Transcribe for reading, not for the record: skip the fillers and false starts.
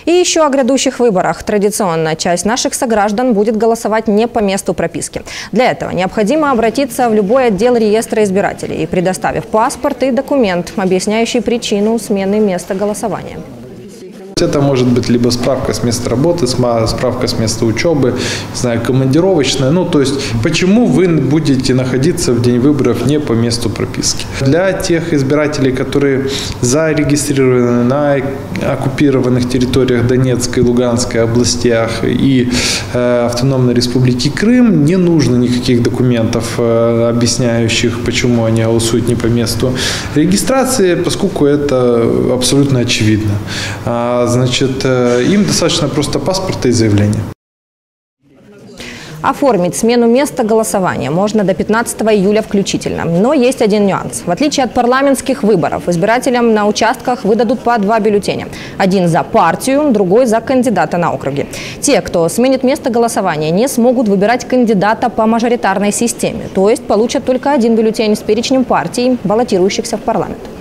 И еще о грядущих выборах. Традиционно часть наших сограждан будет голосовать не по месту прописки. Для этого необходимо обратиться в любой отдел реестра избирателей, предоставив паспорт и документ, объясняющий причину смены места голосования. Это может быть либо справка с места работы, справка с места учебы, не знаю, командировочная. Ну, то есть, почему вы будете находиться в день выборов не по месту прописки. Для тех избирателей, которые зарегистрированы на оккупированных территориях Донецкой и Луганской областях и Автономной Республики Крым, не нужно никаких документов, объясняющих, почему они голосуют не по месту регистрации, поскольку это абсолютно очевидно. Значит, им достаточно просто паспорта и заявления. Оформить смену места голосования можно до 15 июля включительно. Но есть один нюанс. В отличие от парламентских выборов, избирателям на участках выдадут по 2 бюллетеня. Один за партию, другой за кандидата на округе. Те, кто сменит место голосования, не смогут выбирать кандидата по мажоритарной системе. То есть получат только один бюллетень с перечнем партий, баллотирующихся в парламент.